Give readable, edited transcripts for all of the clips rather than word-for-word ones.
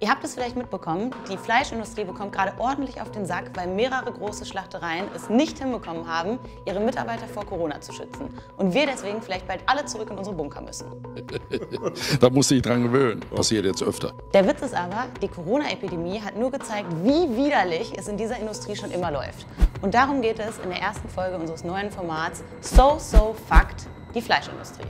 Ihr habt es vielleicht mitbekommen, die Fleischindustrie bekommt gerade ordentlich auf den Sack, weil mehrere große Schlachtereien es nicht hinbekommen haben, ihre Mitarbeiter vor Corona zu schützen. Und wir deswegen vielleicht bald alle zurück in unsere Bunker müssen. Da musst du dich dran gewöhnen. Passiert jetzt öfter. Der Witz ist aber, die Corona-Epidemie hat nur gezeigt, wie widerlich es in dieser Industrie schon immer läuft. Und darum geht es in der ersten Folge unseres neuen Formats So Fucked, die Fleischindustrie.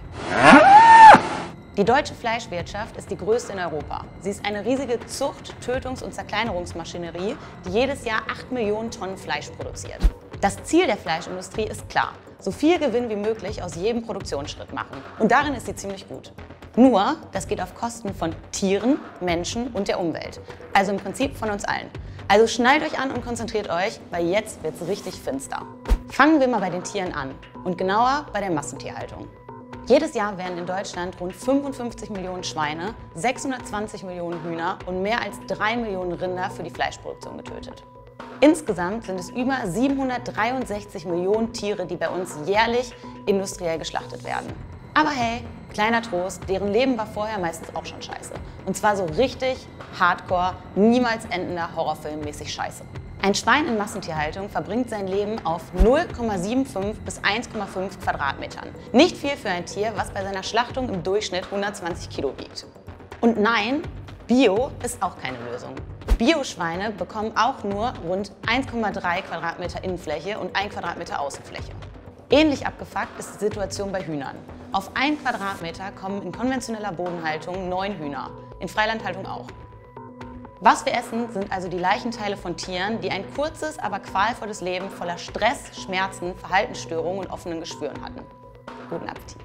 Die deutsche Fleischwirtschaft ist die größte in Europa. Sie ist eine riesige Zucht-, Tötungs- und Zerkleinerungsmaschinerie, die jedes Jahr 8 Millionen Tonnen Fleisch produziert. Das Ziel der Fleischindustrie ist klar: so viel Gewinn wie möglich aus jedem Produktionsschritt machen. Und darin ist sie ziemlich gut. Nur, das geht auf Kosten von Tieren, Menschen und der Umwelt. Also im Prinzip von uns allen. Also schnallt euch an und konzentriert euch, weil jetzt wird's richtig finster. Fangen wir mal bei den Tieren an und genauer bei der Massentierhaltung. Jedes Jahr werden in Deutschland rund 55 Millionen Schweine, 620 Millionen Hühner und mehr als 3 Millionen Rinder für die Fleischproduktion getötet. Insgesamt sind es über 763 Millionen Tiere, die bei uns jährlich industriell geschlachtet werden. Aber hey, kleiner Trost, deren Leben war vorher meistens auch schon scheiße. Und zwar so richtig hardcore, niemals endender Horrorfilmmäßig scheiße. Ein Schwein in Massentierhaltung verbringt sein Leben auf 0,75 bis 1,5 Quadratmetern. Nicht viel für ein Tier, was bei seiner Schlachtung im Durchschnitt 120 Kilo wiegt. Und nein, Bio ist auch keine Lösung. Bio-Schweine bekommen auch nur rund 1,3 Quadratmeter Innenfläche und 1 Quadratmeter Außenfläche. Ähnlich abgefuckt ist die Situation bei Hühnern. Auf 1 Quadratmeter kommen in konventioneller Bodenhaltung 9 Hühner, in Freilandhaltung auch. Was wir essen, sind also die Leichenteile von Tieren, die ein kurzes, aber qualvolles Leben voller Stress, Schmerzen, Verhaltensstörungen und offenen Geschwüren hatten. Guten Appetit.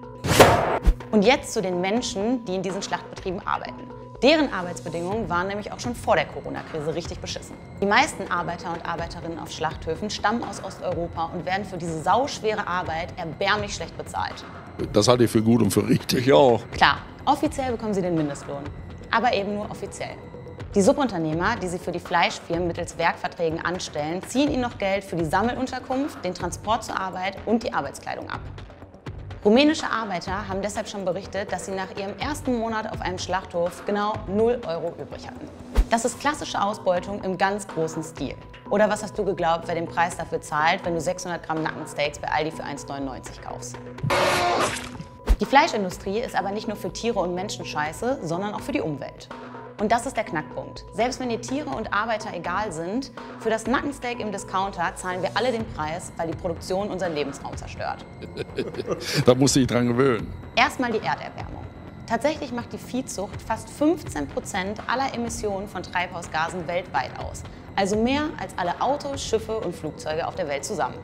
Und jetzt zu den Menschen, die in diesen Schlachtbetrieben arbeiten. Deren Arbeitsbedingungen waren nämlich auch schon vor der Corona-Krise richtig beschissen. Die meisten Arbeiter und Arbeiterinnen auf Schlachthöfen stammen aus Osteuropa und werden für diese sauschwere Arbeit erbärmlich schlecht bezahlt. Das halte ich für gut und für richtig. Ich auch. Klar, offiziell bekommen sie den Mindestlohn, aber eben nur offiziell. Die Subunternehmer, die sie für die Fleischfirmen mittels Werkverträgen anstellen, ziehen ihnen noch Geld für die Sammelunterkunft, den Transport zur Arbeit und die Arbeitskleidung ab. Rumänische Arbeiter haben deshalb schon berichtet, dass sie nach ihrem ersten Monat auf einem Schlachthof genau 0 Euro übrig hatten. Das ist klassische Ausbeutung im ganz großen Stil. Oder was hast du geglaubt, wer den Preis dafür zahlt, wenn du 600 Gramm Nackensteaks bei Aldi für 1,99 kaufst? Die Fleischindustrie ist aber nicht nur für Tiere und Menschen scheiße, sondern auch für die Umwelt. Und das ist der Knackpunkt. Selbst wenn dir Tiere und Arbeiter egal sind, für das Nackensteak im Discounter zahlen wir alle den Preis, weil die Produktion unseren Lebensraum zerstört. Da musst du dich dran gewöhnen. Erstmal die Erderwärmung. Tatsächlich macht die Viehzucht fast 15% aller Emissionen von Treibhausgasen weltweit aus. Also mehr als alle Autos, Schiffe und Flugzeuge auf der Welt zusammen.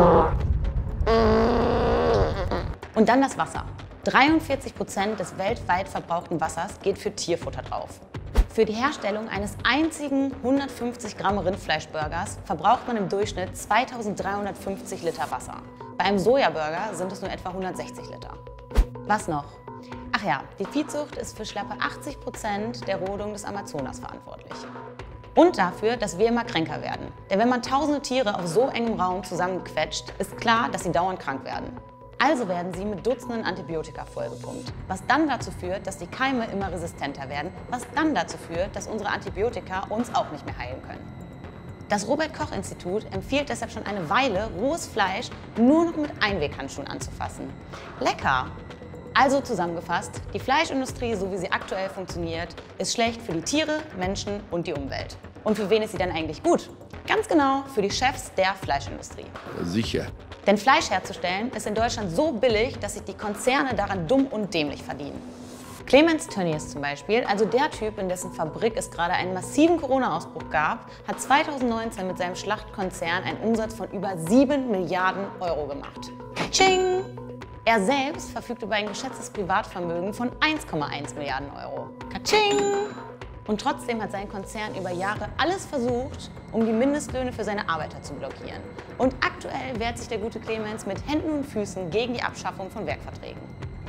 Und dann das Wasser. 43% des weltweit verbrauchten Wassers geht für Tierfutter drauf. Für die Herstellung eines einzigen 150 Gramm Rindfleischburgers verbraucht man im Durchschnitt 2350 Liter Wasser. Bei einem Sojaburger sind es nur etwa 160 Liter. Was noch? Ach ja, die Viehzucht ist für schlappe 80% der Rodung des Amazonas verantwortlich. Und dafür, dass wir immer kränker werden. Denn wenn man tausende Tiere auf so engem Raum zusammenquetscht, ist klar, dass sie dauernd krank werden. Also werden sie mit Dutzenden Antibiotika vollgepumpt, was dann dazu führt, dass die Keime immer resistenter werden, was dann dazu führt, dass unsere Antibiotika uns auch nicht mehr heilen können. Das Robert-Koch-Institut empfiehlt deshalb schon eine Weile, rohes Fleisch nur noch mit Einweghandschuhen anzufassen. Lecker! Also zusammengefasst, die Fleischindustrie, so wie sie aktuell funktioniert, ist schlecht für die Tiere, Menschen und die Umwelt. Und für wen ist sie dann eigentlich gut? Ganz genau für die Chefs der Fleischindustrie. Sicher. Denn Fleisch herzustellen ist in Deutschland so billig, dass sich die Konzerne daran dumm und dämlich verdienen. Clemens Tönnies zum Beispiel, also der Typ, in dessen Fabrik es gerade einen massiven Corona-Ausbruch gab, hat 2019 mit seinem Schlachtkonzern einen Umsatz von über 7 Milliarden Euro gemacht. Katsching! Er selbst verfügt über ein geschätztes Privatvermögen von 1,1 Milliarden Euro. Katsching! Und trotzdem hat sein Konzern über Jahre alles versucht, um die Mindestlöhne für seine Arbeiter zu blockieren. Und aktuell wehrt sich der gute Clemens mit Händen und Füßen gegen die Abschaffung von Werkverträgen.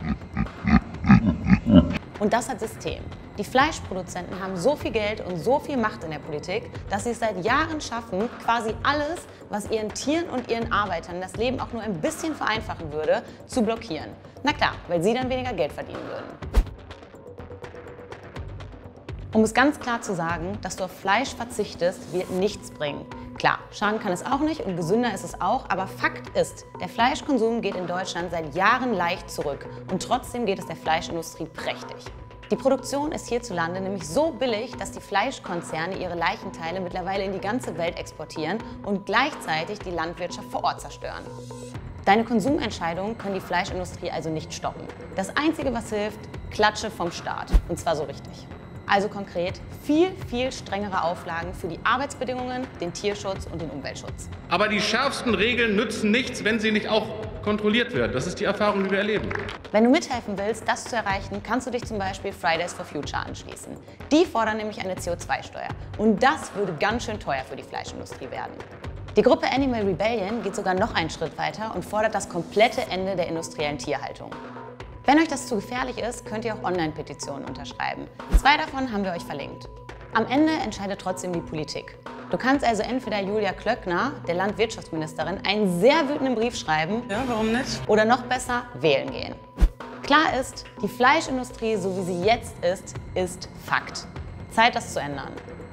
Und das hat System. Die Fleischproduzenten haben so viel Geld und so viel Macht in der Politik, dass sie es seit Jahren schaffen, quasi alles, was ihren Tieren und ihren Arbeitern das Leben auch nur ein bisschen vereinfachen würde, zu blockieren. Na klar, weil sie dann weniger Geld verdienen würden. Um es ganz klar zu sagen, dass du auf Fleisch verzichtest, wird nichts bringen. Klar, schaden kann es auch nicht und gesünder ist es auch, aber Fakt ist, der Fleischkonsum geht in Deutschland seit Jahren leicht zurück und trotzdem geht es der Fleischindustrie prächtig. Die Produktion ist hierzulande nämlich so billig, dass die Fleischkonzerne ihre Leichenteile mittlerweile in die ganze Welt exportieren und gleichzeitig die Landwirtschaft vor Ort zerstören. Deine Konsumentscheidungen können die Fleischindustrie also nicht stoppen. Das Einzige, was hilft, Klatsche vom Staat. Und zwar so richtig. Also konkret viel strengere Auflagen für die Arbeitsbedingungen, den Tierschutz und den Umweltschutz. Aber die schärfsten Regeln nützen nichts, wenn sie nicht auch kontrolliert werden. Das ist die Erfahrung, die wir erleben. Wenn du mithelfen willst, das zu erreichen, kannst du dich zum Beispiel Fridays for Future anschließen. Die fordern nämlich eine CO2-Steuer. Und das würde ganz schön teuer für die Fleischindustrie werden. Die Gruppe Animal Rebellion geht sogar noch einen Schritt weiter und fordert das komplette Ende der industriellen Tierhaltung. Wenn euch das zu gefährlich ist, könnt ihr auch Online-Petitionen unterschreiben. 2 davon haben wir euch verlinkt. Am Ende entscheidet trotzdem die Politik. Du kannst also entweder Julia Klöckner, der Landwirtschaftsministerin, einen sehr wütenden Brief schreiben. Ja, warum nicht? Oder noch besser, wählen gehen. Klar ist, die Fleischindustrie, so wie sie jetzt ist Fakt. Zeit, das zu ändern.